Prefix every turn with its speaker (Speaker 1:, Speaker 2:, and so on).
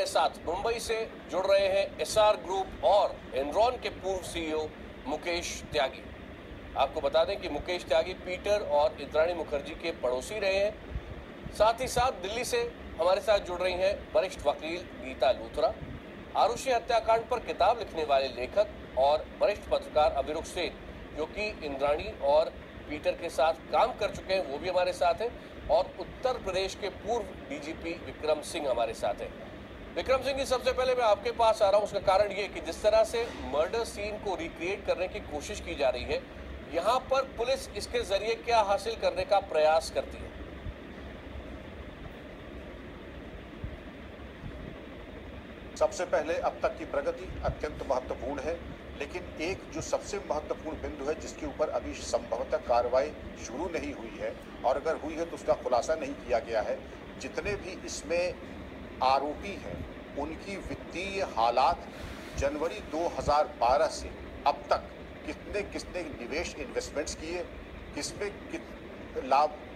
Speaker 1: साथ मुंबई से जुड़ रहे हैं एसआर ग्रुप और एनरॉन के पूर्व सीईओ मुकेश त्यागी। आपको बता दें कि मुकेश त्यागी पीटर और इंद्राणी मुखर्जी के पड़ोसी रहे हैं। साथ ही साथ दिल्ली से हमारे साथ जुड़ रही हैं वरिष्ठ वकील गीता लूथरा, आरुषि हत्याकांड पर किताब लिखने वाले लेखक और वरिष्ठ पत्रकार अभिरुख सेन, जो कि इंद्राणी और पीटर के साथ काम कर चुके हैं, वो भी हमारे साथ हैं, और उत्तर प्रदेश के पूर्व डीजीपी विक्रम सिंह हमारे साथ हैं। विक्रम सिंह जी, सबसे पहले मैं आपके पास आ रहा हूं। उसका कारण ये कि जिस तरह से मर्डर सीन को रिक्रिएट करने की कोशिश की जा रही है, यहाँ पर पुलिस इसके जरिए क्या हासिल करने का प्रयास करती है?
Speaker 2: सबसे पहले अब तक की प्रगति अत्यंत महत्वपूर्ण है, लेकिन एक जो सबसे महत्वपूर्ण बिंदु है जिसके ऊपर अभी संभवतः कार्रवाई शुरू नहीं हुई है, और अगर हुई है तो उसका खुलासा नहीं किया गया है। जितने भी इसमें आरोपी हैं उनकी वित्तीय हालात जनवरी 2012 से अब तक किसने निवेश इन्वेस्टमेंट्स किए, किसमें लाभ